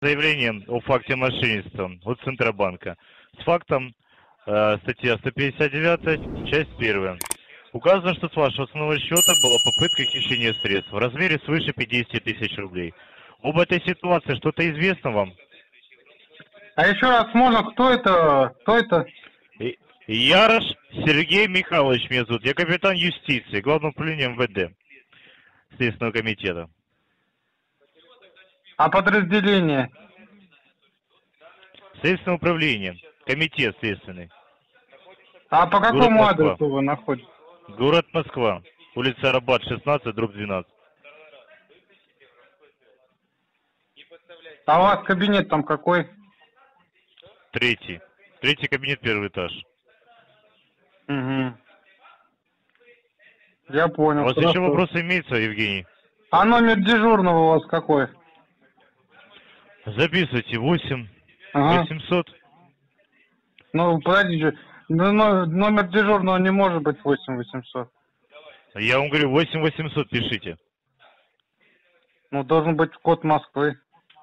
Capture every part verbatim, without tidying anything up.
заявлением о факте мошенничества от Центробанка. С фактом э, статья сто пятьдесят девять, часть первая. Указано, что с вашего основного счета была попытка хищения средств в размере свыше пятидесяти тысяч рублей. Об этой ситуации что-то известно вам? А еще раз можно, кто это, кто это? И- Ярош Сергей Михайлович меня зовут. Я капитан юстиции, Главного управления эм вэ дэ Следственного комитета. А подразделение? Следственное управление, комитет следственный. А по Город какому Москва. адресу вы находитесь? Город Москва, улица Арбат, шестнадцать, дробь двенадцать. А у вас кабинет там какой? Третий. Третий кабинет, первый этаж. Угу. Я понял. У вас хорошо. еще вопросы имеются, Евгений? А номер дежурного у вас какой? Записывайте. восемь Ага. восемьсот. Ну, подождите. Ну, но- номер дежурного не может быть восемь восемьсот. Я вам говорю, восемь восемьсот пишите. Ну, должен быть код Москвы.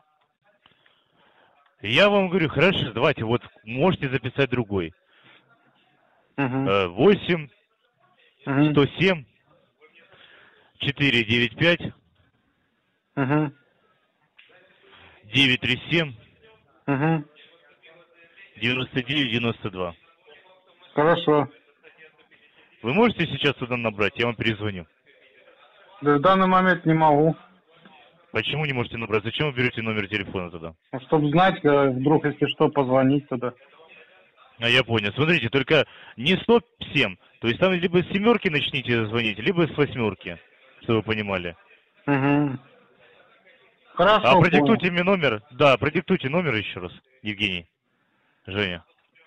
Я вам говорю, хорошо, давайте, вот можете записать другой. Угу. восемь Угу. сто семь четыреста девяносто пять Угу. девятьсот тридцать семь Угу. девяносто девять девяносто два. Хорошо. Вы можете сейчас туда набрать? Я вам перезвоню. Да, в данный момент не могу. Почему не можете набрать? Зачем вы берете номер телефона тогда? Ну, чтобы знать, э, вдруг, если что, позвонить туда. А я понял. Смотрите, только не сто семь. То есть там либо с семерки начните звонить, либо с восьмерки, чтобы вы понимали. Угу. Хорошо. А понял. продиктуйте мне номер. Да, продиктуйте номер еще раз, Евгений. Женя.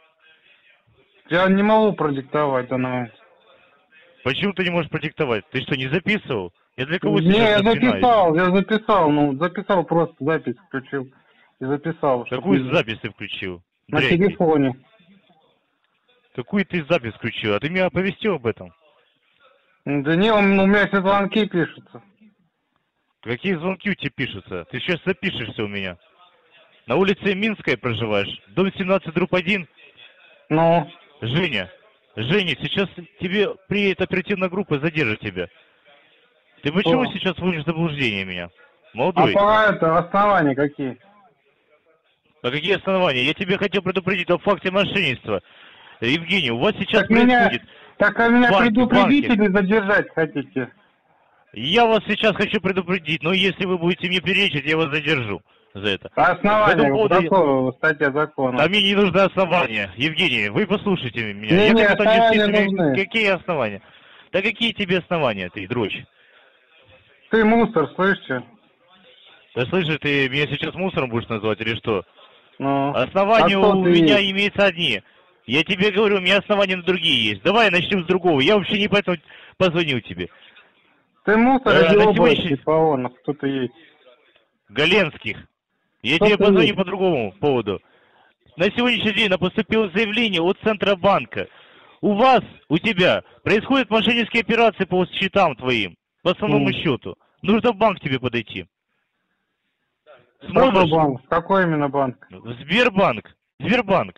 Я не могу продиктовать в данный момент. Почему ты не можешь продиктовать? Ты что, не записывал? Я для кого Не, сейчас я начинаю? записал, я записал, ну, записал, просто запись включил. И записал. Какую чтобы- запись ты включил? На Дрянь ты. телефоне. Какую ты запись включил? А ты меня оповестил об этом? Да не, он- у меня все звонки пишутся. Какие звонки у тебя пишутся? Ты сейчас запишешься у меня. На улице Минская проживаешь? Дом семнадцать, дробь один? Ну, Женя, Женя, сейчас тебе приедет оперативная группа, задержит тебя. Ты почему О. сейчас вводишь в заблуждение меня? а Молодой, по это основания какие? на какие основания? Я тебе хотел предупредить о факте мошенничества. Евгений, у вас сейчас Так меня, происходит... так а меня банки, предупредить банки. или задержать хотите? Я вас сейчас хочу предупредить, но если вы будете мне перечить, я вас задержу за это. А основания, По этому какого статья закона? Да мне не нужны основания. Евгений, вы послушайте меня. Не, Я не, капитан основания юстиции. нужны. Какие основания? Да какие тебе основания, ты, дрочь? Ты мусор, слышишь? Да слышишь, ты меня сейчас мусором будешь называть или что? Ну, Основания а кто у ты меня есть? имеются одни. Я тебе говорю, у меня основания на другие есть. Давай начнем с другого. Я вообще не поэтому позвонил тебе. Ты мусор Э, или на область, сегодняшний- Павлов, кто ты есть? Галенских. Я Кто тебе ты позвоню есть? по другому поводу. На сегодняшний день поступило заявление от Центробанка. У вас, у тебя, происходят мошеннические операции по счетам твоим, по основному Мгм. счету. Нужно в банк тебе подойти. Какой Сможешь? банк? Какой именно банк? В Сбербанк. Сбербанк.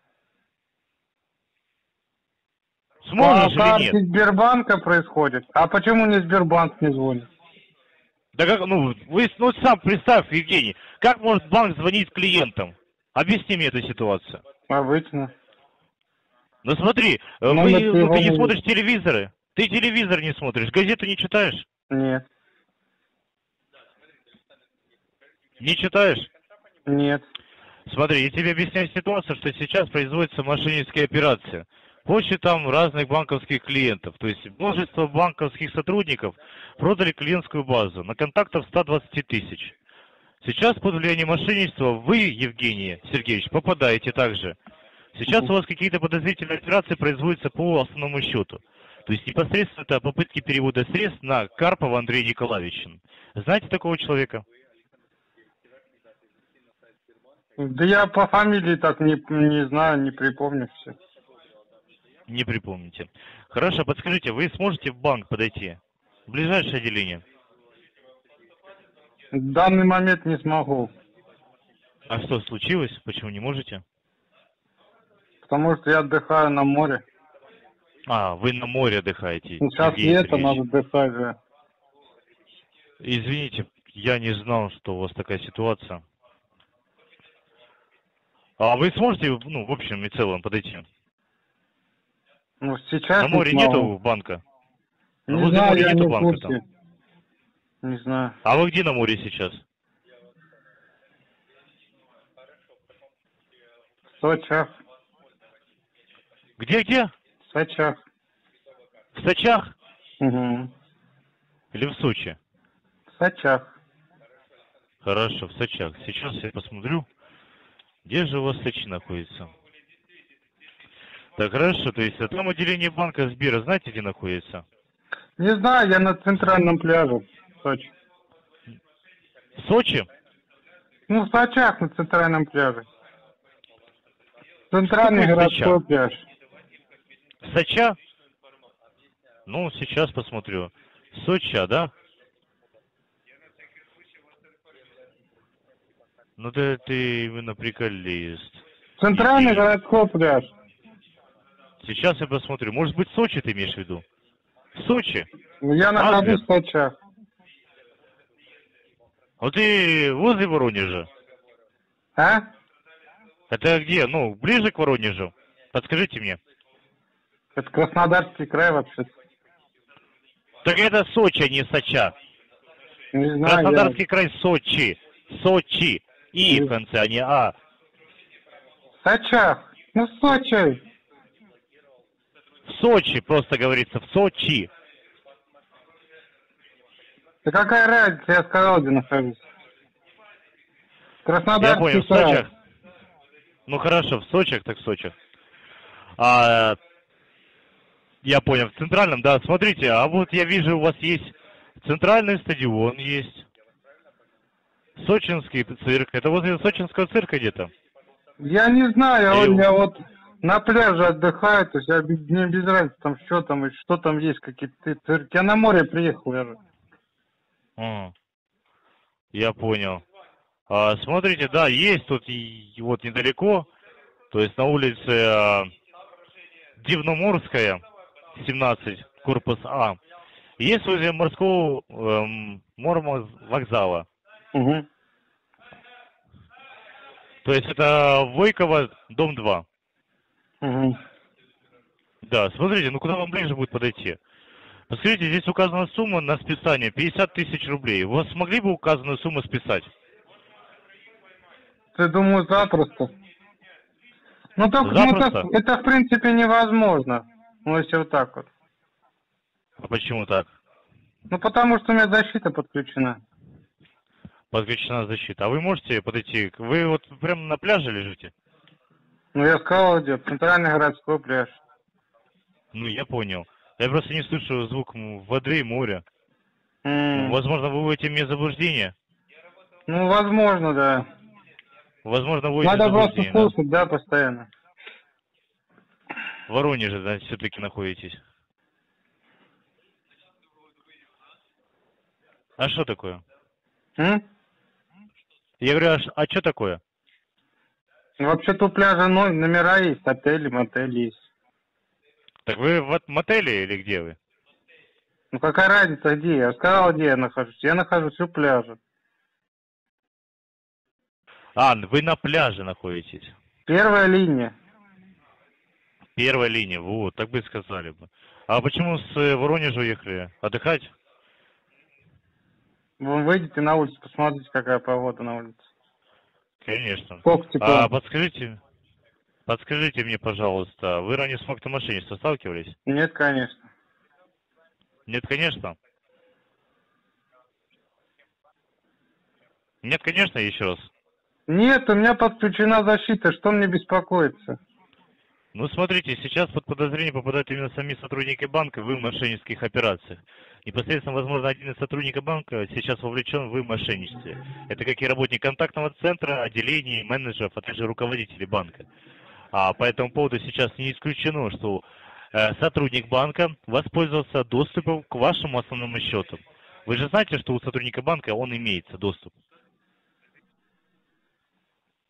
Сможешь По или нет? карте Сбербанка происходит. А почему не Сбербанк не звонит? Да как, ну, вы ну, сам представь, Евгений, как может банк звонить клиентам? Объясни мне эту ситуацию. Обычно. Ну смотри, э, Номер вы, ну, телефона ты не есть. смотришь телевизоры? Ты телевизор не смотришь, газету не читаешь? Нет. Не читаешь? Нет. Смотри, я тебе объясняю ситуацию, что сейчас производится мошенническая операция по счетам разных банковских клиентов. То есть множество банковских сотрудников продали клиентскую базу на контактов ста двадцати тысяч. Сейчас под влиянием мошенничества вы, Евгений Сергеевич, попадаете также. Сейчас у вас какие-то подозрительные операции производятся по основному счету. То есть непосредственно это попытки перевода средств на Карпова Андрея Николаевича. Знаете такого человека? Да я по фамилии так не, не знаю, не припомню все. Не припомните. Хорошо, подскажите, вы сможете в банк подойти? В ближайшее отделение? В данный момент не смогу. А что случилось? Почему не можете? Потому что я отдыхаю на море. А, вы на море отдыхаете, Ну, сейчас Евгений лето, Сергеевич. надо отдыхать же. Извините, я не знал, что у вас такая ситуация. А вы сможете, ну, в общем и целом подойти? Ну, сейчас На не море смогу. нету банка? Не Возле знаю, моря я нету не в банка там? курсе. Не знаю. А вы где на море сейчас? В Сочах. Где-где? В Сочах. В Сочах Угу. или в Сочи? В Сочах. Хорошо, в Сочах. Сейчас я посмотрю, где же у вас Сочи находится. Так, хорошо, то есть а там отделение банка Сбера, знаете, где находится? Не знаю, я на центральном пляже в Сочи. В Сочи? Ну, в Сочах, на центральном пляже. Центральный Что такое городской Соча? пляж. Соча? Ну, сейчас посмотрю. Соча, да? Ну, да ты именно приколист. Центральный Евгений. городской пляж. Сейчас я посмотрю. Может быть, Сочи ты имеешь в виду? В Сочи? Ну, я нахожусь в Сочах. Вот ты возле Воронежа. А? Это где? Ну, ближе к Воронежу. Подскажите мне. Это Краснодарский край вообще. Так это Сочи, а не Соча. Не знаю, Краснодарский я... край Сочи. Сочи. И в конце, а не А. В Сочах. Ну, в Сочи. В Сочи просто говорится. В Сочи. Да какая разница, я сказал, где нахожусь. Я Краснодарский понял, в край. Сочах. Ну хорошо, в Сочах, так в Сочах. А, я понял, в центральном, да, смотрите, а вот я вижу, у вас есть центральный стадион, есть Сочинский цирк. Это возле Сочинского цирка где-то? Я не знаю, я, Или- вот- я вот на пляже отдыхаю, то есть я, б- мне без разницы, там что там, и что там есть, какие-то цирки. Я на море приехал, я же. М, Я понял. А, смотрите, да, есть тут и, и вот недалеко, то есть на улице а, Дивноморская, семнадцать, корпус А. Есть возле морского эм, мормовокзала. Угу. То есть это Войково, дом два. Угу. Да, смотрите, ну куда вам ближе будет подойти? Посмотрите, здесь указана сумма на списание пятьдесят тысяч рублей. Вы смогли бы указанную сумму списать? Ты думаю, запросто. Ну, только, ну, Запросто? так, это, в принципе, невозможно. Ну, если вот так вот. А почему так? Ну, потому что у меня защита подключена. Подключена защита. А вы можете подойти? Вы вот прямо на пляже лежите? Ну, я сказал, где центральный городской пляж. Ну, я понял. Я просто не слышу звук м, воды и моря. Ну, М, возможно, вы вводите мне заблуждение. Ну, возможно, да. Возможно, вводите Надо просто заблуждение, да. слушать, да, постоянно. В Воронеже, да, все-таки находитесь. А что такое? М? Я говорю, а, ш- а что такое? Ну, вообще-то у пляжа но- номера есть, отели, мотели есть. Так вы в от- мотеле или где вы? Ну, какая разница, где? Я сказал, где я нахожусь. Я нахожусь у пляжа. А, вы на пляже находитесь. Первая линия. Первая линия, вот, так бы и сказали бы. А почему с э, Воронежа уехали? Отдыхать? Вы выйдете на улицу, посмотрите, какая погода на улице. Конечно. Сколько тепла? А подскажите, подскажите мне, пожалуйста, вы ранее с фактом мошенничества сталкивались? Нет, конечно. Нет, конечно. Нет, конечно, еще раз. Нет, у меня подключена защита, что мне беспокоиться? Ну, смотрите, сейчас под подозрение попадают именно сами сотрудники банка в мошеннических операциях. Непосредственно, возможно, один из сотрудников банка сейчас вовлечен в мошенничестве. Это как и работник контактного центра, отделений, менеджеров, а также руководители банка. А по этому поводу сейчас не исключено, что э, сотрудник банка воспользовался доступом к вашему основному счету. Вы же знаете, что у сотрудника банка он имеется доступ.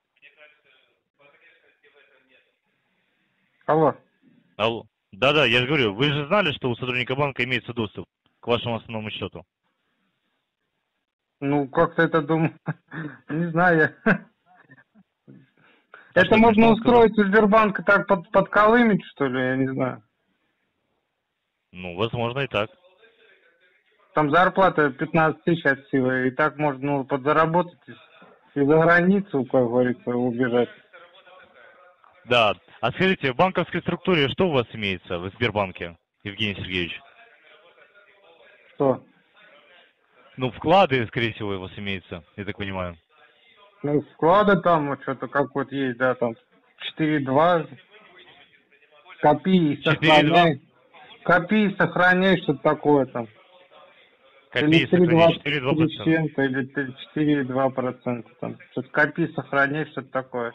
Алло. Алло. Да-да, я же говорю, вы же знали, что у сотрудника банка имеется доступ к вашему основному счету? Ну, как-то это думаю, не знаю я. А Это что, смешно можно он сказал? устроить у Сбербанка так под, подколымить, что ли, я не знаю. Ну, возможно и так. Там зарплата пятнадцать тысяч от силы, и так можно ну, подзаработать и за границу, как говорится, убежать. Да. А скажите, в банковской структуре что у вас имеется в Сбербанке, Евгений Сергеевич? Что? Ну, вклады, скорее всего, у вас имеется, я так понимаю. Ну, вклады там вот что-то как вот есть, да, там четыре два, копи и четыре два? сохраняй. Копи и сохраняй, что-то такое там. Копи, Или три сохранить двадцать четыре два три процента. цента, или четыре два процента там. Что-то копи, сохраняй, что-то такое.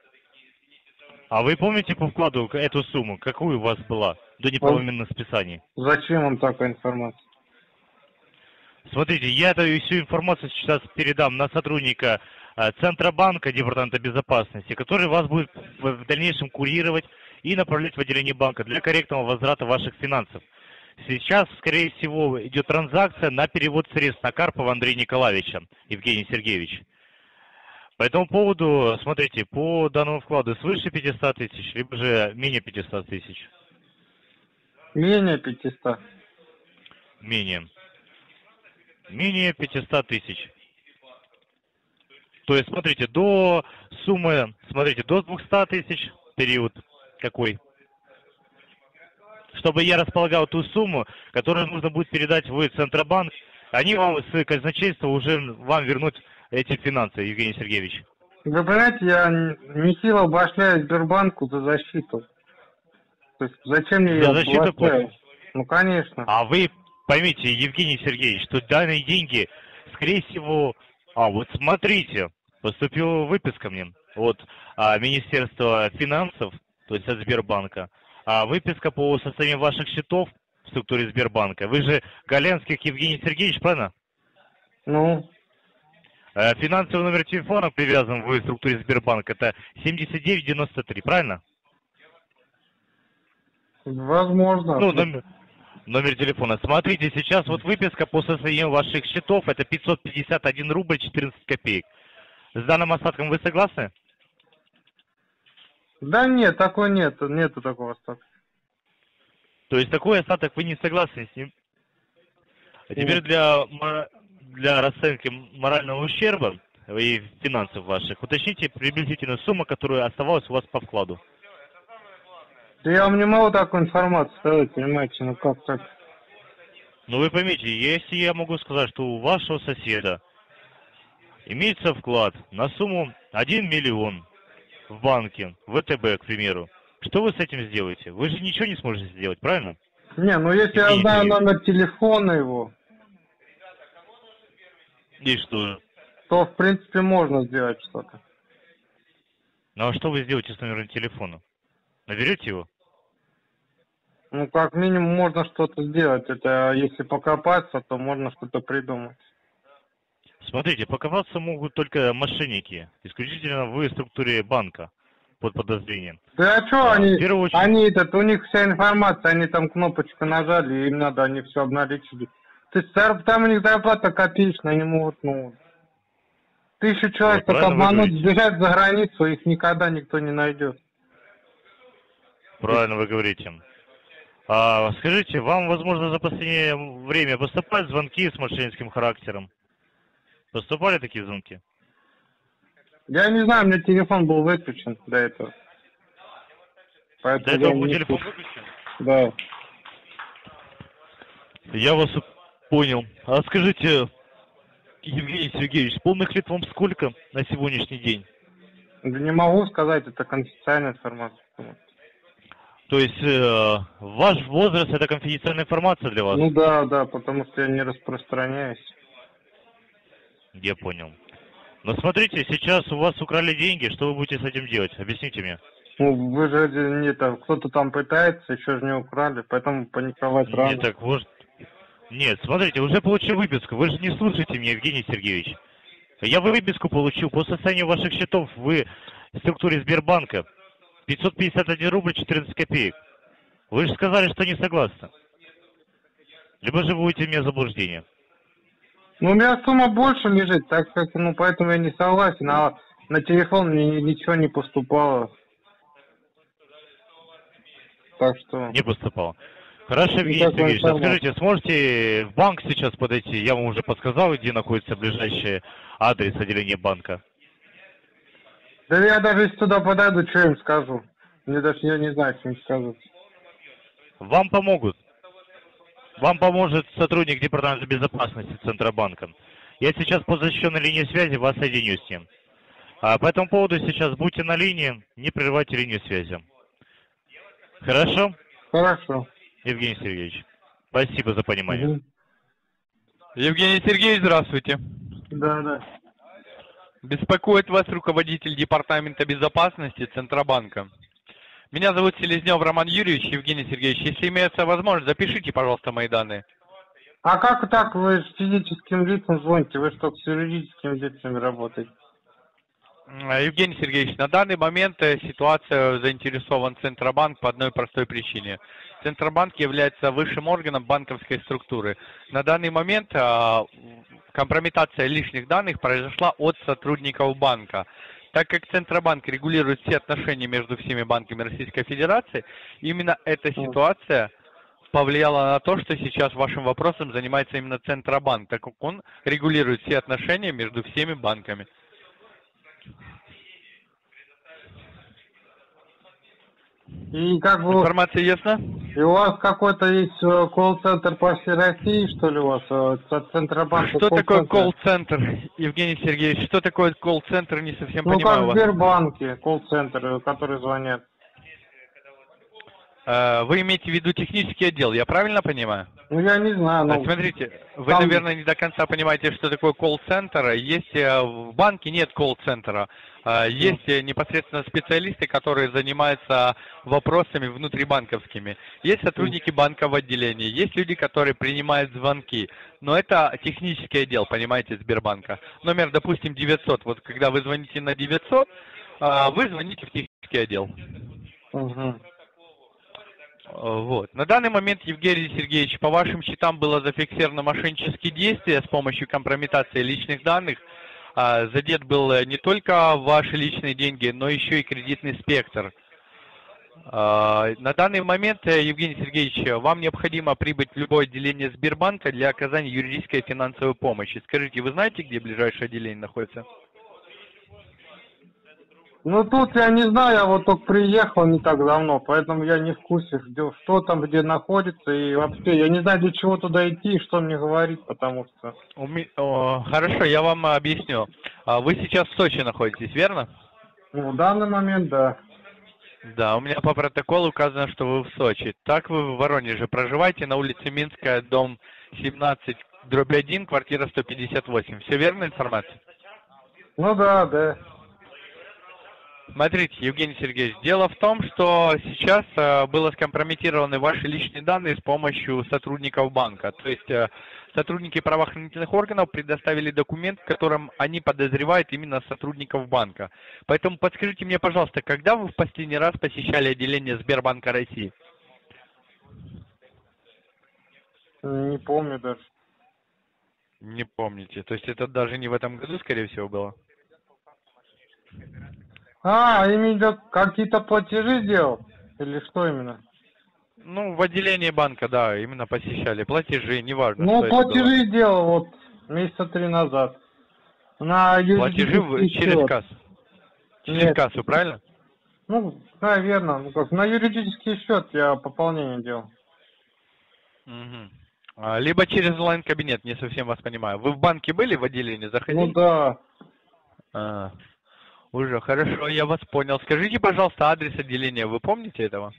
А вы помните по вкладу эту сумму, какую у вас была до неправомерных списаний? Зачем вам такая информация? Смотрите, я эту всю информацию сейчас передам на сотрудника э, Центробанка, Департамента безопасности, который вас будет в, в дальнейшем курировать и направлять в отделение банка для корректного возврата ваших финансов. Сейчас, скорее всего, идет транзакция на перевод средств на Карпова Андрея Николаевича, Евгений Сергеевич. По этому поводу, смотрите, по данному вкладу свыше пятисот тысяч, либо же менее пятисот тысяч. Менее пятисот. Менее. Менее пятисот тысяч. То есть, смотрите, до суммы, смотрите, до двухсот тысяч период какой? Чтобы я располагал ту сумму, которую нужно будет передать в Центробанк, они вам с казначейства уже вам вернут эти финансы, Евгений Сергеевич. Вы понимаете, я нехило обошляю Сбербанку за защиту. То есть зачем мне За ее защиту обошляю? платите? Ну, конечно. А вы поймите, Евгений Сергеевич, что данные деньги, скорее всего... А, вот смотрите, поступила выписка мне от а, Министерства финансов, то есть от Сбербанка, а выписка по состоянию ваших счетов в структуре Сбербанка. Вы же Галянских Евгений Сергеевич, правильно? Ну, Э, Финансовый номер телефона привязан в структуре Сбербанка, это семьдесят девять девяносто три, правильно? возможно. Ну, номер, номер телефона. Смотрите, сейчас вот выписка по состоянию ваших счетов, это пятьсот пятьдесят один рубль четырнадцать копеек. С данным остатком вы согласны? Да нет, такой нет, нету такого остатка. То есть такой остаток вы не согласны с ним? А теперь для, мо- для расценки морального ущерба и финансов ваших, уточните приблизительную сумму, которая оставалась у вас по вкладу. Да я вам не могу такую информацию сказать, понимаете, ну как так? Ну вы поймите, если я могу сказать, что у вашего соседа имеется вклад на сумму один миллион в банке, в ВТБ, к примеру, что вы с этим сделаете? Вы же ничего не сможете сделать, правильно? Не, ну если я Евгений знаю Сергеевич. номер телефона его, И что? то в принципе можно сделать что-то. Ну а что вы сделаете с номером телефона? Наберете его? Ну как минимум можно что-то сделать. Это если покопаться, то можно что-то придумать. Смотрите, покопаться могут только мошенники, исключительно в структуре банка под подозрением. Да а что А, они, в первую очередь- они этот, у них вся информация, они там кнопочку нажали, им надо, они все обналичили. То есть зар- там у них зарплата копеечная, они могут, ну, тысячу человек Вот, только правильно вы обмануть, говорите. сбежать за границу, их никогда никто не найдет. Правильно вы говорите. А, скажите, вам, возможно, за последнее время поступают звонки с мошенническим характером? Поступали такие звонки? Я не знаю, у меня телефон был выключен до этого. Поэтому До этого я был не телефон слышу. выключен? Да. Я вас понял. А скажите, Евгений Сергеевич, полных лет вам сколько на сегодняшний день? Да не могу сказать, это конфиденциальная информация. То есть э, ваш возраст — это конфиденциальная информация для вас? Ну да, да, потому что я не распространяюсь. Я понял. Но смотрите, сейчас у вас украли деньги, что вы будете с этим делать? Объясните мне. Ну, вы же не там, кто-то там пытается, еще же не украли, поэтому паниковать рано. Нет, так вот. Нет, смотрите, уже получил выписку. Вы же не слушаете меня, Евгений Сергеевич. Я выписку получил по состоянию ваших счетов в структуре Сбербанка. пятьсот пятьдесят один рубль четырнадцать копеек. Вы же сказали, что не согласны. Либо же будете мне заблуждение. Ну, у меня сумма больше лежит, так как, ну, поэтому я не согласен, а на телефон мне ни- ничего не поступало. Так что... Не поступало. Хорошо, Евгений Никакой Сергеевич, а информации. скажите, сможете в банк сейчас подойти? Я вам уже подсказал, где находится ближайший адрес отделения банка. Да я даже если туда подойду, что им скажу? Мне даже я не знаю, что им сказать. Вам помогут. Вам поможет сотрудник Департамента безопасности Центробанка. Я сейчас по защищенной линии связи вас соединю с ним. А по этому поводу сейчас будьте на линии, не прерывайте линию связи. Хорошо, Хорошо. Евгений Сергеевич? Спасибо за понимание. Угу. Евгений Сергеевич, здравствуйте. Да, да. Беспокоит вас руководитель Департамента безопасности Центробанка. Меня зовут Селезнев Роман Юрьевич. Евгений Сергеевич, если имеется возможность, запишите, пожалуйста, мои данные. А как так вы с физическим лицам звоните? Вы что, с юридическими лицами работаете? М, Евгений Сергеевич, на данный момент э, ситуация заинтересован Центробанк по одной простой причине. Центробанк является высшим органом банковской структуры. На данный момент а, компрометация личных данных произошла от сотрудников банка. Так как Центробанк регулирует все отношения между всеми банками Российской Федерации, именно эта ситуация повлияла на то, что сейчас вашим вопросом занимается именно Центробанк, так как он регулирует все отношения между всеми банками. И как бы... Информация ясна? И у вас какой-то есть э, колл-центр по всей России, что ли, у вас? э, от Центробанка Что такое колл-центр? колл-центр, Евгений Сергеевич? Что такое колл-центр? Не совсем Ну, понимаю как в вас. Сбербанке, колл-центр, э, который звонят. Э, Вы имеете в виду технический отдел, я правильно понимаю? Ну, я не знаю, А, ну... Смотрите, вы, там- наверное, не до конца понимаете, что такое колл-центр. Есть э, в банке нет колл-центра. А, Есть э, непосредственно специалисты, которые занимаются вопросами внутрибанковскими. Есть сотрудники банка в отделении, есть люди, которые принимают звонки. Но это технический отдел, понимаете, Сбербанка. Номер, допустим, девятьсот. Вот когда вы звоните на девятьсот, а, вы звоните в технический отдел. Угу. Вот. На данный момент, Евгений Сергеевич, по вашим счетам было зафиксировано мошеннические действия с помощью компрометации личных данных. А, задет был не только ваши личные деньги, но еще и кредитный спектр. А, на данный момент, Евгений Сергеевич, вам необходимо прибыть в любое отделение Сбербанка для оказания юридической и финансовой помощи. Скажите, вы знаете, где ближайшее отделение находится? Ну, тут я не знаю, я вот только приехал не так давно, поэтому я не в курсе, где, что там, где находится, и вообще, я не знаю, для чего туда идти и что мне говорить, потому что... У ми- о, Хорошо, я вам объясню. А, Вы сейчас в Сочи находитесь, верно? Ну, в данный момент, да. Да, у меня по протоколу указано, что вы в Сочи. Так вы в Воронеже проживаете на улице Минская, дом семнадцать, дробь один, квартира сто пятьдесят восемь. Все верная информация? Ну, да, да. Смотрите, Евгений Сергеевич, дело в том, что сейчас э, было скомпрометированы ваши личные данные с помощью сотрудников банка. То есть э, сотрудники правоохранительных органов предоставили документ, в котором они подозревают именно сотрудников банка. Поэтому подскажите мне, пожалуйста, когда вы в последний раз посещали отделение Сбербанка России? Не помню даже. Не помните. То есть это даже не в этом году, скорее всего, было? А, именно какие-то платежи делал? Или что именно? Ну, в отделении банка, да, именно посещали. Платежи, неважно, Ну, что это было. платежи делал вот месяца три назад. На Платежи вы- юридический через счет. кассу. Через Нет. кассу, правильно? Ну, наверное, ну как, на юридический счет я пополнение делал. Мгм. А, Либо через онлайн-кабинет, не совсем вас понимаю. Вы в банке были, в отделении, заходили? Ну да. А, уже, хорошо, я вас понял. Скажите, пожалуйста, адрес отделения, вы помните этого?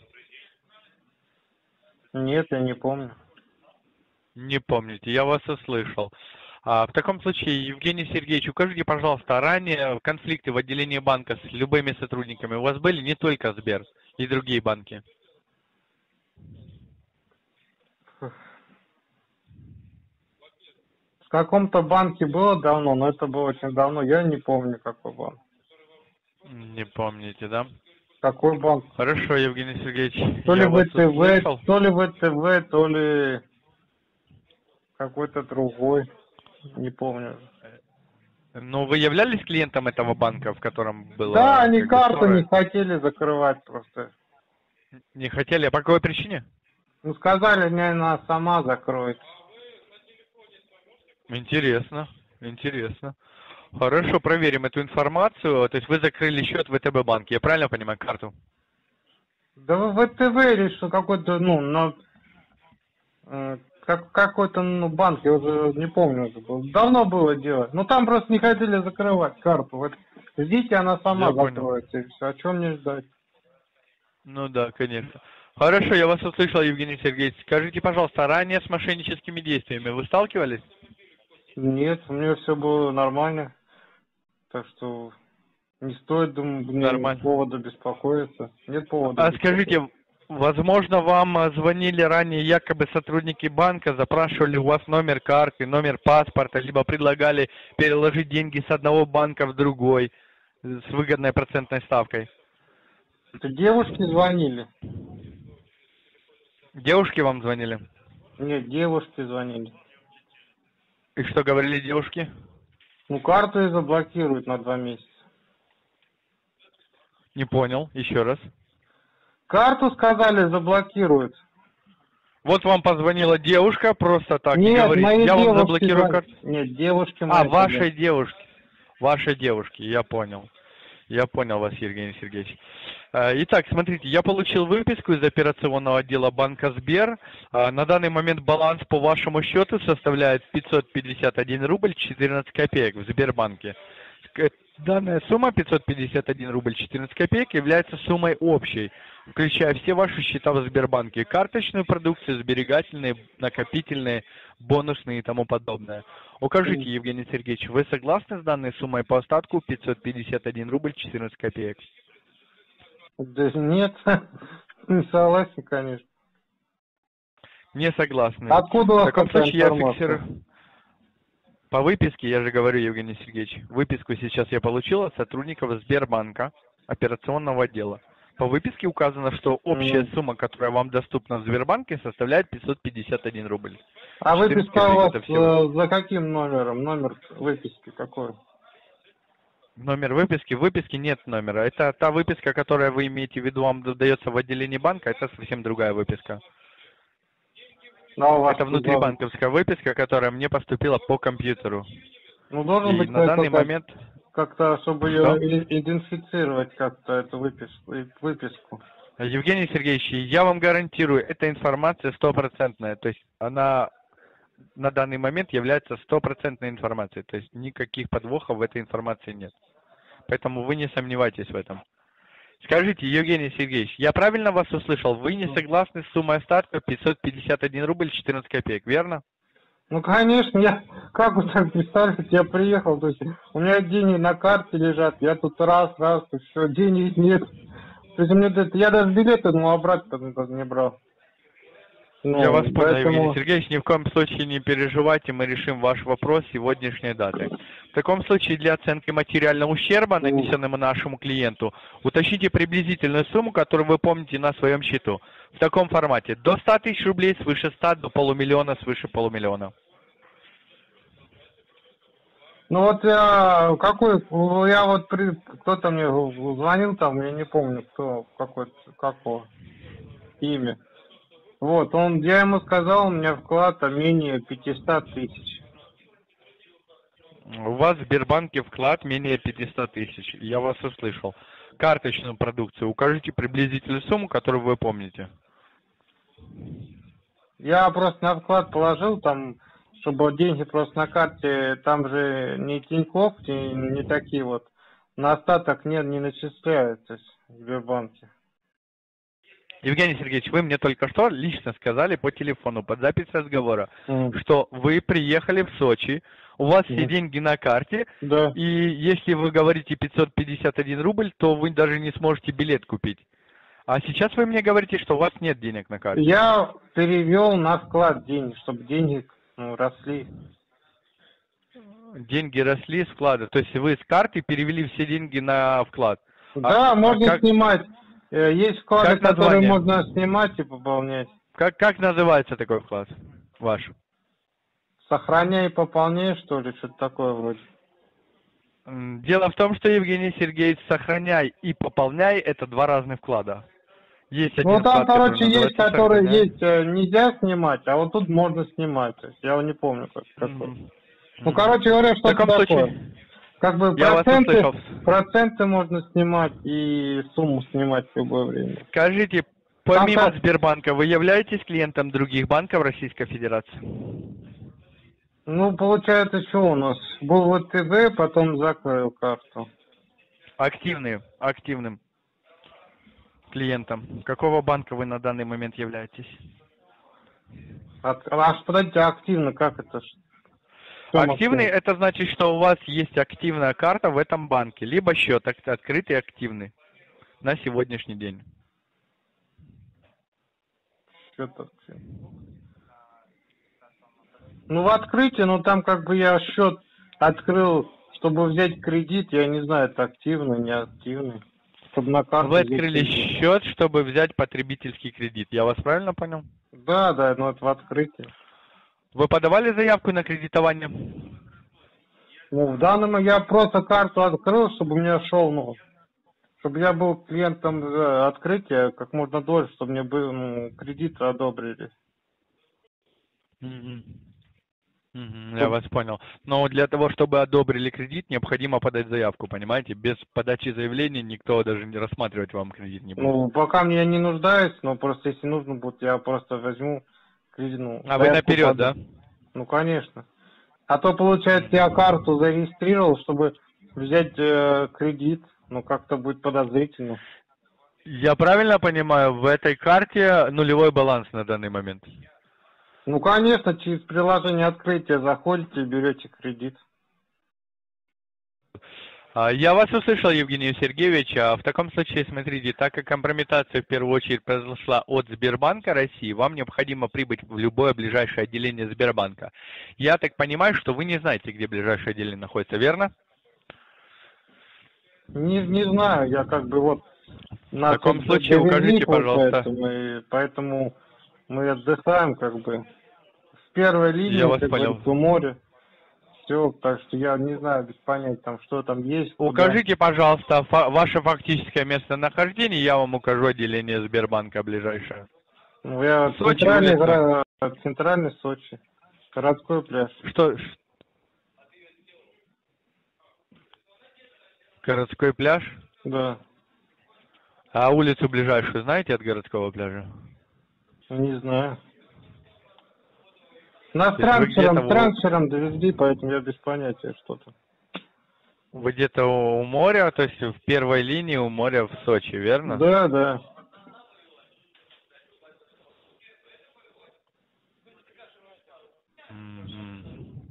Нет, я не помню. Не помните, я вас услышал. А, в таком случае, Евгений Сергеевич, укажите, пожалуйста, ранее конфликты в отделении банка с любыми сотрудниками у вас были, не только Сбер, и другие банки? В каком-то банке было давно, но это было очень давно. Я не помню, какой банк. Не помните, да? Какой банк? Хорошо, Евгений Сергеевич, То ли я вас ВТВ, услышал. то ли ВТВ, то ли какой-то другой. Не помню. Ну, вы являлись клиентом этого банка, в котором было Да, они как бы карту ссора? не хотели закрывать просто. Не хотели, а по какой причине? Ну, сказали, мне она сама закроется. Интересно, интересно. Хорошо, проверим эту информацию. То есть вы закрыли счет в ВТБ банке, я правильно понимаю, карту? Да в ВТВ или что какой-то, ну, но э, как, какой-то ну, банк, я уже не помню уже был. Давно было дело. Но там просто не хотели закрывать карту. Вот ждите, она сама Я понял. закроется. И все. О чем мне ждать? Ну да, конечно. Хорошо, я вас услышал, Евгений Сергеевич. Скажите, пожалуйста, ранее с мошенническими действиями вы сталкивались? Нет, у меня все было нормально. Так что не стоит, думаю, мне Нормально. повода беспокоиться. Нет повода А беспокоиться. скажите, возможно, вам а, звонили ранее якобы сотрудники банка, запрашивали у вас номер карты, номер паспорта, либо предлагали переложить деньги с одного банка в другой с выгодной процентной ставкой? Это девушки звонили? Девушки вам звонили? Нет, девушки звонили. И что говорили девушки? Ну, карту и заблокируют на два месяца. Не понял, еще раз. Карту, сказали, заблокируют. Вот вам позвонила девушка, просто так, и Нет, говорит, мои я вам девушки заблокирую звонят. карту. Нет, девушки А, мои. вашей девушки. Вашей девушки, я понял. Я понял вас, Евгений Сергеевич. Э, Итак, смотрите, я получил выписку из операционного отдела банка Сбер. Э, На данный момент баланс по вашему счету составляет пятьсот пятьдесят один рубль четырнадцать копеек в Сбербанке. Э, Данная сумма пятьсот пятьдесят один рубль четырнадцать копеек является суммой общей, включая все ваши счета в Сбербанке, карточную продукцию, сберегательные, накопительные, бонусные и тому подобное. Укажите, Евгений Сергеевич, вы согласны с данной суммой по остатку пятьсот пятьдесят один рубль четырнадцать копеек? Да нет, не согласен, конечно. Не согласны. Откуда у В вас таком такая случае я информация? фиксирую. По выписке, я же говорю, Евгений Сергеевич, выписку сейчас я получил от сотрудников Сбербанка, операционного отдела. По выписке указано, что общая Мгм. сумма, которая вам доступна в Сбербанке, составляет пятьсот пятьдесят один рубль. А четырнадцать выписка у копеек вас это всего. э, за каким номером? Номер выписки какой? Номер выписки? В выписке нет номера. Это та выписка, которая вы имеете в виду, вам дается в отделении банка, это совсем другая выписка. А у вас Это что за- внутрибанковская выписка, которая мне поступила по компьютеру. Ну, должен И быть на данный какой-то- момент... как-то, чтобы Что? ее и- идентифицировать как-то эту выписку. и- выписку. Евгений Сергеевич, я вам гарантирую, эта информация стопроцентная. То есть она на данный момент является стопроцентной информацией. То есть никаких подвохов в этой информации нет. Поэтому вы не сомневайтесь в этом. Скажите, Евгений Сергеевич, я правильно вас услышал? Вы не согласны с суммой остатка пятьсот пятьдесят один рубль четырнадцать копеек, верно? Ну, конечно, я, как вы так представляете, я приехал, то есть у меня деньги на карте лежат, я тут раз, раз, и все, денег нет. То есть мне это, я даже билеты, ну, обратно даже не брал. Ну, Я вас понял, поэтому- Евгений Сергеевич, ни в коем случае не переживайте, мы решим ваш вопрос сегодняшней даты. В таком случае для оценки материального ущерба, нанесенного нашему клиенту, уточните приблизительную сумму, которую вы помните на своем счету. В таком формате. До ста тысяч рублей, свыше ста, до полумиллиона, свыше полумиллиона. Ну вот я какой, я вот при, кто-то мне звонил там, я не помню, кто, какой, какого имя. Вот, он, я ему сказал, у меня вклад а менее пятьсот тысяч. У вас в Сбербанке вклад менее пятисот тысяч. Я вас услышал. Карточную продукцию. Укажите приблизительную сумму, которую вы помните. Я просто на вклад положил там, чтобы деньги просто на карте, там же не Тинькофф, не, не такие вот, на остаток нет, не начисляются в Сбербанке. Евгений Сергеевич, вы мне только что лично сказали по телефону под запись разговора, Mm. что вы приехали в Сочи, у вас все Mm. деньги на карте, Да. и если вы говорите пятьсот пятьдесят один рубль, то вы даже не сможете билет купить. А сейчас вы мне говорите, что у вас нет денег на карте. Я перевел на вклад деньги, чтобы деньги ну, росли. Деньги росли с вклада. То есть вы с карты перевели все деньги на вклад. Да, а можно как- снимать. Э, Есть вклады, Как которые название? можно снимать и пополнять. Как, как называется такой вклад ваш? Сохраняй и пополняй, что ли, что-то такое вроде. М, Дело в том, что, Евгений Сергеевич, сохраняй и пополняй — это два разных вклада. Есть Ну, один там, вклад, который короче, есть, называется которые «Сохраняй». есть, э, нельзя снимать, а вот тут можно снимать. То есть я вот не помню, как, какой. Мгм. Ну, Мгм. короче говоря, В что-то таком такое. случае, Как бы я вас проценты, услышал. проценты можно снимать и сумму снимать в любое время. Скажите, Там помимо как, Сбербанка, вы являетесь клиентом других банков Российской Федерации? ну, получается, что у нас? Был вот ТД, потом закрыл карту. Активным, активным клиентом. Какого банка вы на данный момент являетесь? От, аж, подождите, активно, как это? ж? В чем Активный — активно? это значит, что у вас есть активная карта в этом банке, либо счет ак- открытый активный на сегодняшний день. Что-то активно. Ну, в открытии, ну, там как бы я счет открыл, чтобы взять кредит, я не знаю, это активный, не активный. Чтобы на карту Вы взять открыли кредит. счет, чтобы взять потребительский кредит. Я вас правильно понял? Да, да, ну это в открытии. Вы подавали заявку на кредитование? Ну, в данном я просто карту открыл, чтобы у меня шел, ну, чтобы я был клиентом э, открытия как можно дольше, чтобы мне был, ну, кредит одобрили. Мгм. Мгм, я Чтоб- вас понял. Но для того, чтобы одобрили кредит, необходимо подать заявку, понимаете? Без подачи заявления никто даже не рассматривать вам кредит не будет. Ну, пока мне не нуждаюсь, но просто если нужно будет, я просто возьму кредит, ну, А вы заявку наперед, подам. да? Ну, конечно. А то, получается, я Мгм. карту зарегистрировал, чтобы взять э, кредит, ну, как-то будет подозрительно. Я правильно понимаю, в этой карте нулевой баланс на данный момент? Ну, конечно, через приложение открытия заходите и берете кредит. А, Я вас услышал, Евгений Сергеевич. А В таком случае, смотрите, так как компрометация в первую очередь произошла от Сбербанка России, вам необходимо прибыть в любое ближайшее отделение Сбербанка. Я так понимаю, что вы не знаете, где ближайшее отделение находится, верно? Не, не знаю, я как бы вот В нас таком тут д- случае довезли, укажите, получается, пожалуйста. мы, поэтому мы отдыхаем как бы с первой Я линии, вас как понял. говорится, у моря. Все, так что я не знаю, без понятия, там что там есть, куда. Укажите, пожалуйста, фа- ваше фактическое местонахождение, я вам укажу отделение Сбербанка ближайшее. Ну, я Сочи, центральный, улица. гора- центральный Сочи, городской пляж, Что? ш- Городской пляж? да, А улицу ближайшую знаете от городского пляжа? не знаю. Нас То есть вы где-то трансфером, у- трансфером довезли, поэтому я без понятия, что там. вы где-то у моря, то есть в первой линии у моря в Сочи, верно? Да, да. Мгм.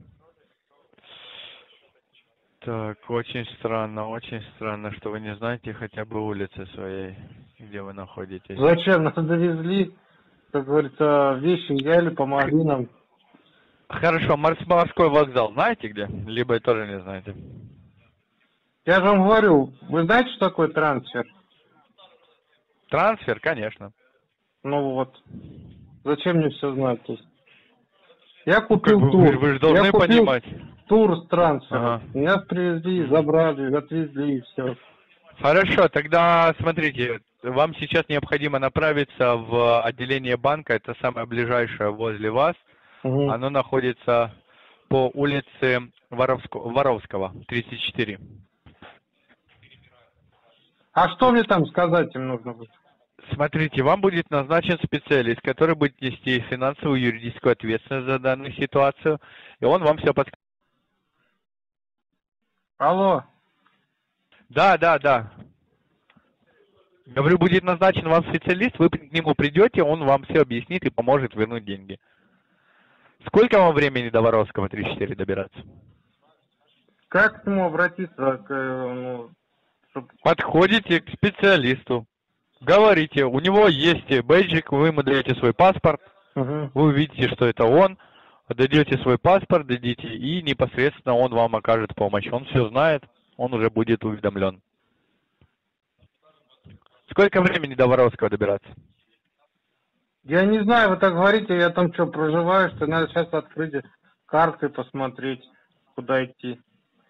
Так, очень странно, очень странно, что вы не знаете хотя бы улицы своей, где вы находитесь. Зачем нас довезли, как говорится, вещи взяли, помогли нам. Хорошо, морс- морской вокзал знаете где? Либо и тоже не знаете. Я же вам говорю, вы знаете, что такое трансфер? Трансфер, конечно. Ну вот, зачем мне все знать? То есть, я Ну, как купил бы вы, тур, же- вы же я должны купил понимать. тур с трансфером. Ага. Меня привезли, забрали, отвезли и все. Хорошо, тогда смотрите, вам сейчас необходимо направиться в отделение банка, это самое ближайшее возле вас. Оно находится по улице Воровско- Воровского, тридцать четыре. А что мне там сказать им нужно будет? Смотрите, вам будет назначен специалист, который будет нести финансовую и юридическую ответственность за данную ситуацию, и он вам все подскажет. Алло, Да, да, да. Говорю, будет назначен вам специалист, вы к нему придете, он вам все объяснит и поможет вернуть деньги. Сколько вам времени до Воровского тридцать четыре добираться? как к нему обратиться, к, э, ну, чтоб... Подходите к специалисту, говорите, у него есть бейджик, вы ему даете свой паспорт, Мгм. вы увидите, что это он, дадите свой паспорт, дадите, и непосредственно он вам окажет помощь. Он все знает, он уже будет уведомлен. Сколько Сколько времени до Воровского добираться? Я не знаю, вы так говорите, я там что, проживаю, что надо сейчас открыть карты, посмотреть, куда идти.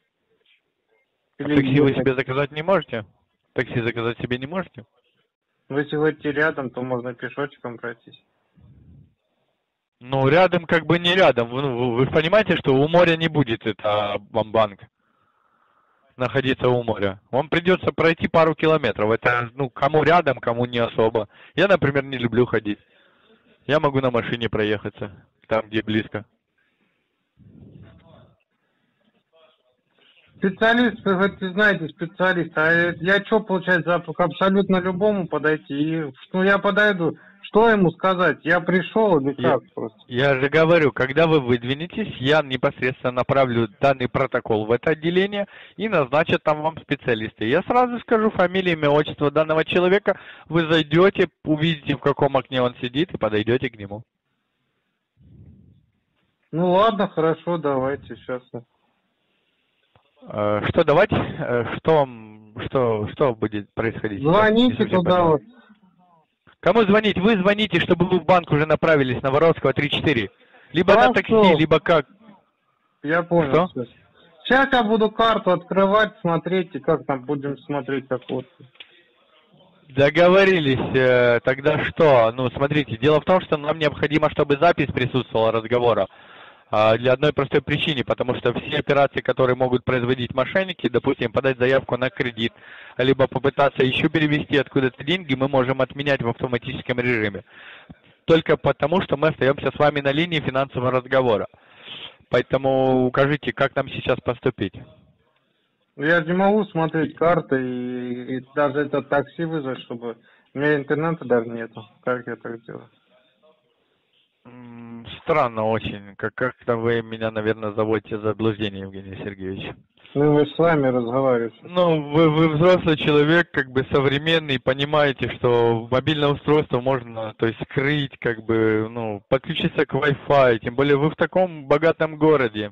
А Или такси вы ехать. себе заказать не можете? Такси заказать себе не можете? Ну, если вы идти рядом, то можно пешочком пройтись. Ну, рядом как бы не рядом. Вы, вы, вы понимаете, что у моря не будет это вам банк находиться у моря. Вам придется пройти пару километров. Это, ну, кому рядом, кому не особо. Я, например, не люблю ходить. Я могу на машине проехаться, там, где близко. Специалист, вы говорите, знаете, специалист. А я что, получается, к абсолютно любому подойти? И, ну, я подойду. Что ему сказать? Я пришел или Я, как просто? я же говорю, когда вы выдвинетесь, я непосредственно направлю данный протокол в это отделение и назначат там вам специалисты. Я сразу скажу фамилию, имя, отчество данного человека. Вы зайдете, увидите, в каком окне он сидит, и подойдете к нему. Ну ладно, хорошо, давайте сейчас. Э, Что давать? Э, Что вам, что, что будет происходить? сейчас? Не Звоните совсем туда понял. вот. Кому звонить? Вы звоните, чтобы вы в банк уже направились на Воровского три четыре. Либо на Хорошо. такси, либо как. Я понял. Что? Сейчас. Сейчас я буду карту открывать, смотреть, и как там будем смотреть, как вот. Договорились. Э, Тогда что? Ну, смотрите, дело в том, что нам необходимо, чтобы запись присутствовала разговора. А, Для одной простой причины, потому что все операции, которые могут производить мошенники, допустим, подать заявку на кредит, либо попытаться еще перевести откуда-то деньги, мы можем отменять в автоматическом режиме. Только потому, что мы остаемся с вами на линии финансового разговора. Поэтому укажите, как нам сейчас поступить. Ну, я же не могу смотреть карты и, и даже это такси вызвать, чтобы... У меня интернета даже нету. Как я так делаю? М, Странно очень. Как- Как-то вы меня, наверное, заводите в заблуждение, Евгений Сергеевич. Ну, вы с вами разговариваете. Ну, вы, вы взрослый человек, как бы современный, понимаете, что мобильное устройство можно, то есть, скрыть, как бы, ну, подключиться к Wi-Fi, тем более вы в таком богатом городе.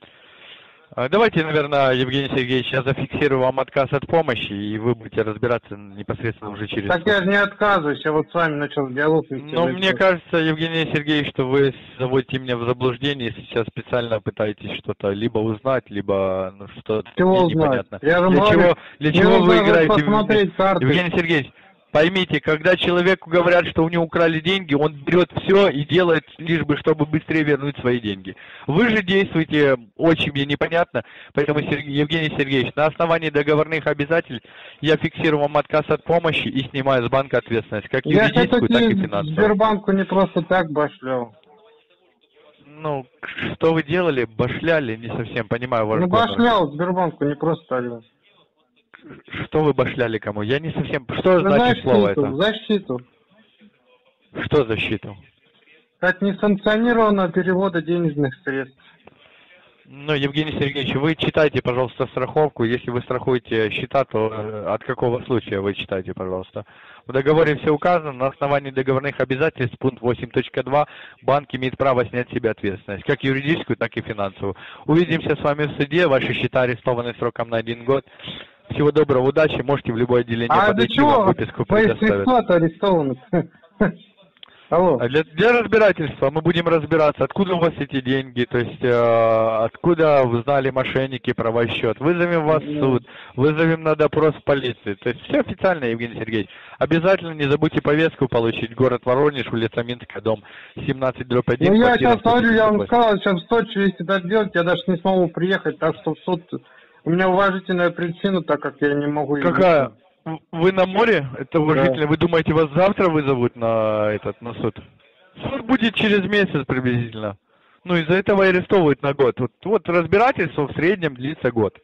А, Давайте, наверное, Евгений Сергеевич, я зафиксирую вам отказ от помощи, и вы будете разбираться непосредственно уже через Так суд. я же не отказываюсь, я вот с вами начал диалог вести. Но вы мне что? кажется, Евгений Сергеевич, что вы заводите меня в заблуждение, сейчас специально пытаетесь что-то либо узнать, либо ну, что-то Чего мне узнать? непонятно. Я же Для молодец. чего, для Мне чего нужно вы же играете? в- посмотреть карты. Евгений Сергеевич, поймите, когда человеку говорят, что у него украли деньги, он берет все и делает, лишь бы, чтобы быстрее вернуть свои деньги. Вы же действуете очень мне непонятно, поэтому, Сергей, Евгений Сергеевич, на основании договорных обязательств я фиксирую вам отказ от помощи и снимаю с банка ответственность, как Я юридическую, так и все-таки финансовую. Сбербанку не просто так башлял. Ну, что вы делали? Башляли? Не совсем понимаю ваш Ну, гонор. башлял Сбербанку не просто так. Что вы башляли кому? Я не совсем... Что За значит слово защиту, это? защиту. Что защиту? От несанкционированного перевода денежных средств. Ну, Евгений Сергеевич, вы читайте, пожалуйста, страховку. Если вы страхуете счета, то э, от какого случая вы читайте, пожалуйста. В договоре все указано. На основании договорных обязательств, пункт восемь точка два, банк имеет право снять с себя ответственность, как юридическую, так и финансовую. Увидимся с вами в суде. Ваши счета арестованы сроком на один год. Всего доброго, удачи. Можете в любое отделение А для подойти, вам чего выписку предоставят. кто-то арестован? Алло. А Для, для разбирательства мы будем разбираться, откуда у вас эти деньги, то есть э, откуда узнали мошенники про ваш счет. Вызовем вас в суд, вызовем на допрос в полицию. То есть все официально, Евгений Сергеевич. Обязательно не забудьте повестку получить. Город Воронеж, улица Минская, дом семнадцать дробь один. Ну я квартира сейчас говорю, я вам сто сказал, сейчас в Сочи, если это сделать, я даже не смогу приехать, так что в суд... У меня уважительная причина, так как я не могу... Какая? Вы на море? Это уважительно. Вы думаете, вас завтра вызовут на этот на суд? Суд будет через месяц приблизительно. Ну, из-за этого и арестовывают на год. Вот, вот разбирательство в среднем длится год.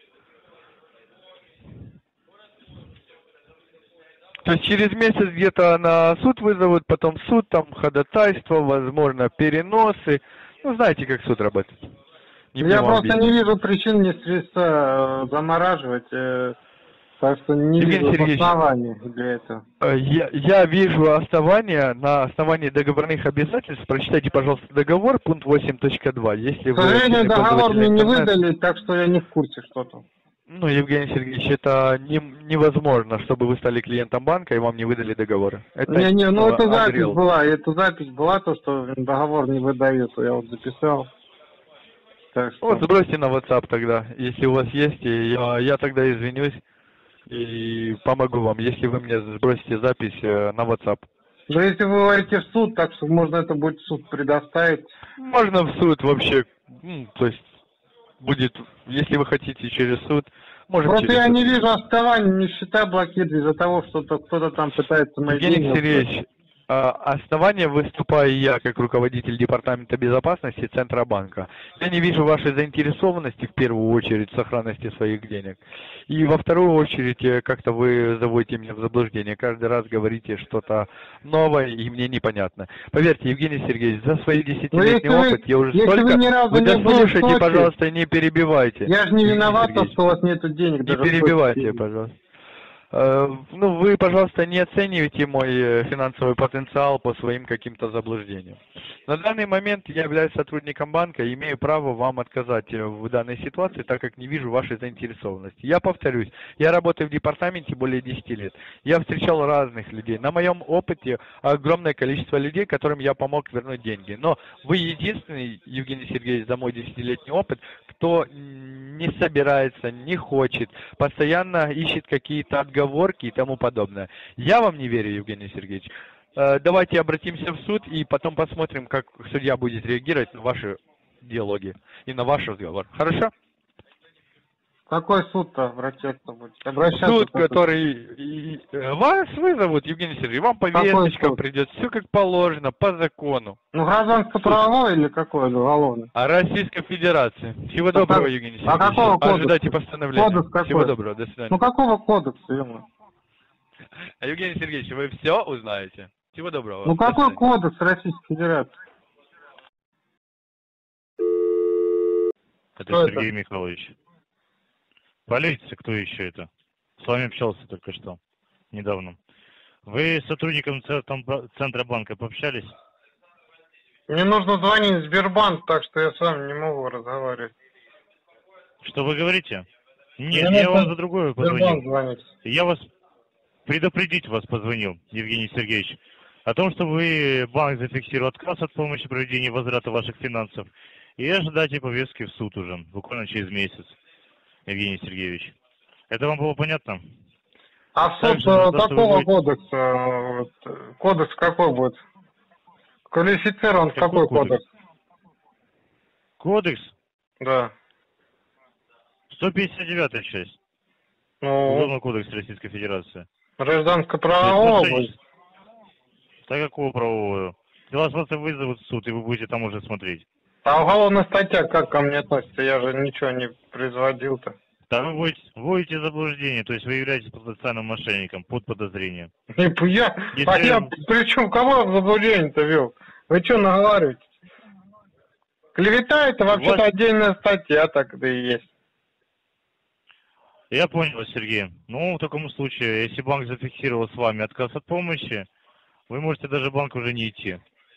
То есть через месяц где-то на суд вызовут, потом суд, там ходатайство, возможно, переносы. Ну, знаете, как суд работает. Не Я будем просто вам не вижу причин не средства э, замораживать, э, так что не Евгений вижу Сергеевич, оснований для этого. Э, Я, я вижу основания на основании договорных обязательств. Прочитайте, пожалуйста, договор, пункт восемь точка два. Если К вы сожалению, активный договор пользователь мне не интернета- выдали, так что я не в курсе, что там. Ну, Евгений Сергеевич, это не, невозможно, чтобы вы стали клиентом банка и вам не выдали договора. Это Не-не, ну э, это запись Unreal. была, эта запись была, то, что договор не выдают, я вот записал. Так что... Вот, сбросьте на WhatsApp тогда, если у вас есть, и я, я тогда извинюсь и помогу вам, если вы мне сбросите запись э, на WhatsApp. Да если вы говорите в суд, так что можно это будет в суд предоставить. Можно в суд вообще, ну, то есть будет, если вы хотите через суд, можем Просто через я суд. не вижу оснований, мне счета блокируют из-за того, что -то, кто-то там пытается мои Евгений деньги... Сергеевич, а, основание выступаю я как руководитель департамента безопасности Центробанка. Я не вижу вашей заинтересованности в первую очередь в сохранности своих денег. И во вторую очередь э, как-то вы заводите меня в заблуждение. Каждый раз говорите что-то новое и мне непонятно. Поверьте, Евгений Сергеевич, за свои десятилетний Ну, если вы- опыт я уже если вы столько... ни разу Вы не были в дослушайте, Сочи, пожалуйста, не перебивайте. Я же не Евгений виноват, Сергеевич, что у вас нету денег. не даже в Сочи перебивайте, ездить. пожалуйста. Э, Ну, вы, пожалуйста, не оценивайте мой э, финансовый потенциал по своим каким-то заблуждениям. На данный момент я являюсь сотрудником банка и имею право вам отказать э, в данной ситуации, так как не вижу вашей заинтересованности. Я повторюсь, я работаю в департаменте более десяти лет. Я встречал разных людей. На моем опыте огромное количество людей, которым я помог вернуть деньги. Но вы единственный, Евгений Сергеевич, за мой десятилетний опыт, кто не собирается, не хочет, постоянно ищет какие-то отговорки и тому подобное. Я вам не верю, Евгений Сергеевич. Э, Давайте обратимся в суд и потом посмотрим, как судья будет реагировать на ваши диалоги и на ваш разговор. Хорошо? Какой суд-то обращаться будет? Обращаться Суд, какой? который и- э, вас вызовут, Евгений Сергеевич, вам Какой повесточка суд? придет, все как положено, по закону. Ну, гражданско-правовой или какой уголовный? А Российской Федерации. Всего А доброго, как- Евгений а Сергеевич. какого кодекса? Ожидайте постановления. Кодекс какой? Всего доброго, до свидания. Ну, какого кодекса, ё-моё? А, Евгений Сергеевич, вы все узнаете. Всего доброго. Ну, До какой свидания. кодекс Российской Федерации? Это Кто Сергей Михайлович. Полиция, кто еще это? С вами общался только что, недавно. Вы с сотрудником Центра- Центробанка пообщались? Мне нужно звонить в Сбербанк, так что я с вами не могу разговаривать. Что вы говорите? Нет, Мне я нужно вам за другое Сбербанк позвонил. звонить. Я вас предупредить вас позвонил, Евгений Сергеевич, о том, что вы банк зафиксировал отказ от помощи проведения возврата ваших финансов и ожидайте повестки в суд уже, буквально через месяц, Евгений Сергеевич. Это вам было понятно? А в суд Также за э, то, что вы какого будете- кодекса? э, вот, э, Кодекс какой будет? Квалифицирован в Какой какой кодекс? кодекс? Кодекс Да. сто пятьдесят девятая часть. Ну, Уголовный кодекс Российской Федерации. гражданско-правового То есть будет. Да какого правового? Вас просто вызовут в суд, и вы будете там уже смотреть. А уголовная статья как ко мне относится? Я же ничего не производил-то. Да вы будете, вводите в заблуждение, то есть вы являетесь потенциальным мошенником под подозрением. Не, п- я, Если- а я, причем кого я в заблуждение-то вел? Вы что наговариваете? Клевета это вообще-то вас- отдельная статья, так это и есть. Я понял вас, Сергей. Ну, в таком случае, если банк зафиксировал с вами отказ от помощи, вы можете даже в банк уже не идти.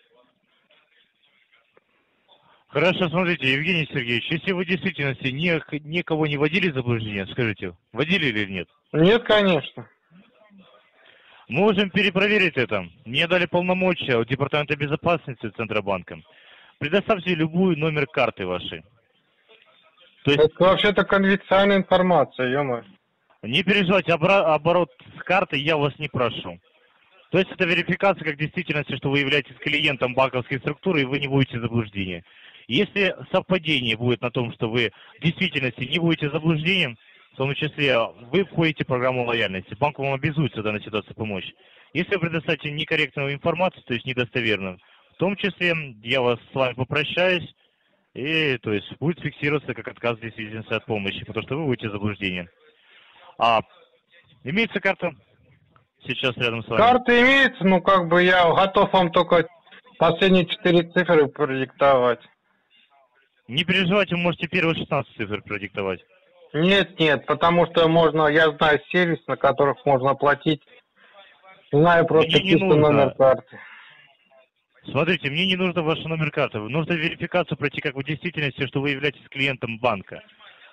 Хорошо, смотрите, Евгений Сергеевич, если вы в действительности ни, никого не вводили в заблуждение, скажите, вводили или нет? Нет, конечно. Можем перепроверить это. Мне дали полномочия от Департамента безопасности Центробанка. Предоставьте любой номер карты вашей. То есть Это вообще-то конфиденциальная информация, ё-моё. не переживайте, обра- оборот с карты я вас не прошу. То есть это верификация как действительности, что вы являетесь клиентом банковской структуры и вы не будете в заблуждении. Если совпадение будет на том, что вы в действительности не будете заблуждением, в том числе вы входите в программу лояльности, банк вам обязуется в данной ситуации помочь. Если вы предоставите некорректную информацию, то есть недостоверную, в том числе я вас с вами попрощаюсь, и то есть будет фиксироваться как отказ в действительности от помощи, потому что вы будете в заблуждении. А имеется карта сейчас рядом с вами? Карта имеется, ну как бы я готов вам только последние четыре цифры продиктовать. Не переживайте, вы можете первые шестнадцать цифр продиктовать. Нет, нет, потому что можно, я знаю сервис, на которых можно оплатить. Знаю просто Мне не чисто нужно. номер карты. Смотрите, мне не нужно ваш номер карты. Нужно верификацию пройти как в действительности, что вы являетесь клиентом банка.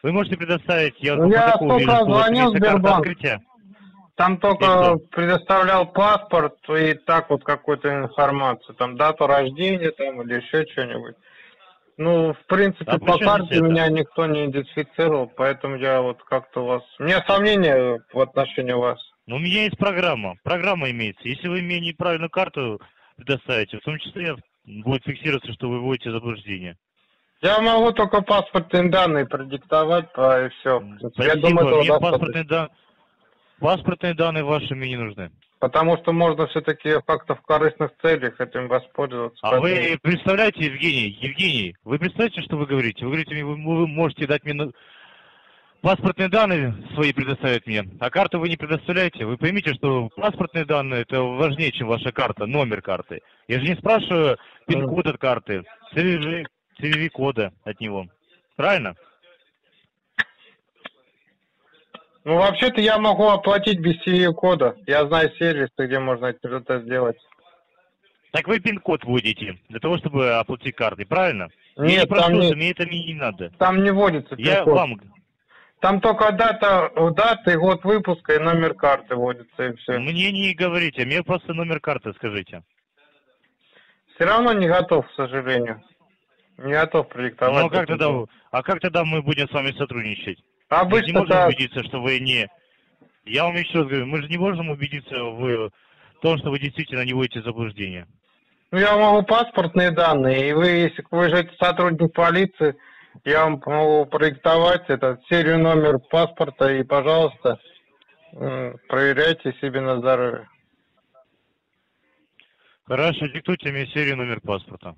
Вы можете предоставить, я Ну, по я протоколу вижу, столько что у вас звонил в имеется карта Сбербанк. открытия. Там И только что? предоставлял паспорт и так вот какую-то информацию, там дату рождения там или еще что-нибудь. Ну, в принципе, А по при чем здесь карте это? меня никто не идентифицировал, поэтому я вот как-то у вас... У меня сомнения в отношении вас. Но у меня есть программа. Программа имеется. Если вы мне неправильную карту предоставите, в том числе будет фиксироваться, что вы вводите заблуждение. Я могу только паспортные данные продиктовать, по- и все. Я думаю, Спасибо. этого Мне достаточно. паспортные, да... паспортные данные ваши мне не нужны. Потому что можно все-таки как-то в корыстных целях этим воспользоваться. А поэтому- вы представляете, Евгений, Евгений, вы представляете, что вы говорите? Вы говорите, мне, вы, вы можете дать мне на- паспортные данные свои предоставить мне, а карту вы не предоставляете. Вы поймите, что паспортные данные это важнее, чем ваша карта, номер карты. Я же не спрашиваю пин-код от карты, си ви ви, си ви ви-кода от него. Правильно? Ну, вообще-то я могу оплатить без си ви ви-кода. Я знаю сервис, где можно это сделать. Так вы пин-код вводите для того, чтобы оплатить картой, правильно? Я Нет, не прошу, там не, мне это мне не надо. там не вводится Я пин-код. вам... Там только дата, дата и год выпуска и номер карты вводится, и все. Мне не говорите, мне просто номер карты скажите. Все равно не готов, к сожалению. Не готов продиктовать. Ну, а как тогда, а как тогда мы будем с вами сотрудничать? Мы же не Обычно можем так. убедиться, что вы не... Я вам еще раз говорю, мы же не можем убедиться в том, что вы действительно не вводите заблуждение. Ну, я могу паспортные данные, и вы, если вы же сотрудник полиции, я вам могу продиктовать это, серию, номер паспорта, и, пожалуйста, м, проверяйте себе на здоровье. Хорошо, диктуйте мне серию, номер паспорта.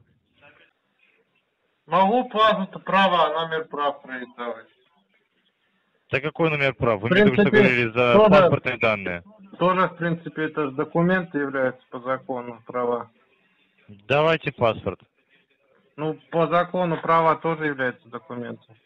Могу паспорт, права, номер прав продиктовать. Так какой номер прав? Вы В мне только что принципе, говорили за тоже- паспортные данные. Тоже, в принципе, это же документ является по закону права. Давайте паспорт. Ну, по закону права тоже являются документом.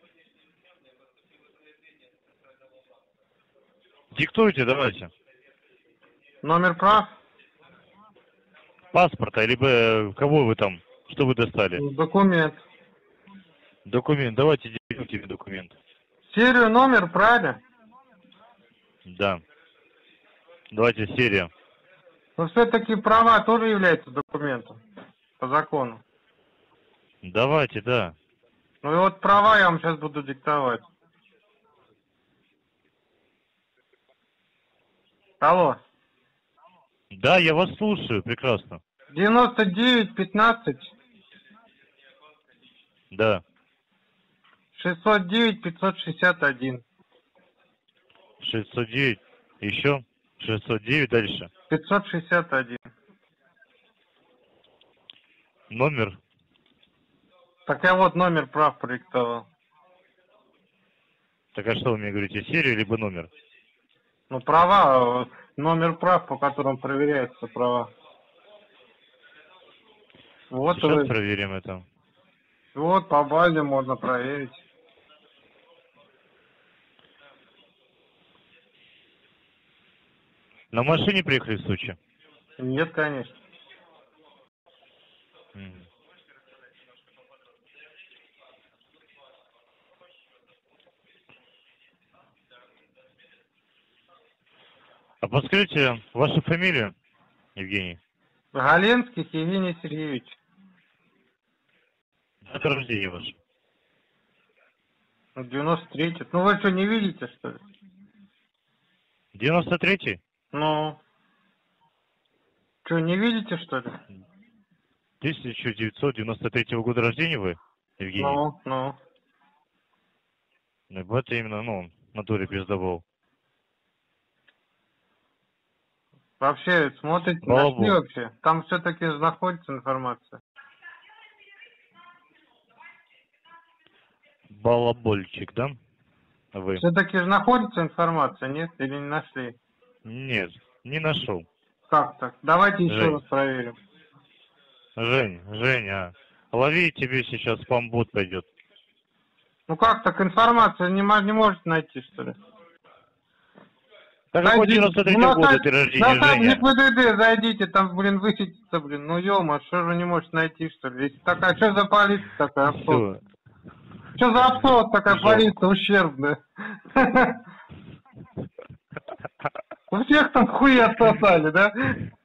Диктуйте, давайте. Номер прав? Паспорта, либо кого вы там, что вы достали? Документ. Документ, давайте диктуйте мне документ. Серию, номер, правильно? Да. Давайте серия. Но все-таки права тоже являются документом по закону. Давайте, да. Ну и вот права я вам сейчас буду диктовать. Алло. Да, я вас слушаю, прекрасно. девяносто девять пятнадцать Да. шестьсот девять пятьсот шестьдесят один. шестьсот девять, еще шестьсот девять, дальше. пятьсот шестьдесят один. Номер. Так я вот номер прав продиктовал. Так а что вы мне говорите, серию либо номер? Ну, права, э, номер прав, по которым проверяются права. Вот, Сейчас вы- проверим это. вот по базе можно проверить. На машине приехали в Сочи? Нет, конечно. Мгм. А подскажите вашу фамилию, Евгений? Галенских Евгений Сергеевич. Дата рождения ваша? девяносто третий. Ну вы что, не видите, что ли? девяносто третий? Ну. Что, не видите, что ли? тысяча девятьсот девяносто третьего года рождения вы, Евгений? Ну, ну. Ну, это именно, ну, в натуре пиздобол. Вообще, смотрите, Слава нашли Богу. вообще. Там все-таки находится информация. Балабольчик, да? Вы? Все-таки же находится информация, нет? Или не нашли? Нет, не нашел. Как так? Давайте еще Жень. раз проверим. Жень, Женя, лови, тебе сейчас спам-бот пойдет. Ну как так, информацию не, мо- не можете найти, что ли? Так какой Зайдите. девяносто третьего Ну, на года сайт- ты На рождения, сайт Женя? ГИБДД зайдите, там, блин, высветится, блин. Ну, ё-моё, что же вы не можете найти, что ли? Если такая, что за полиция такая? Авто? Все. Что за абсурд такая Жопа. полиция ущербная? У всех там хуи отсосали, да?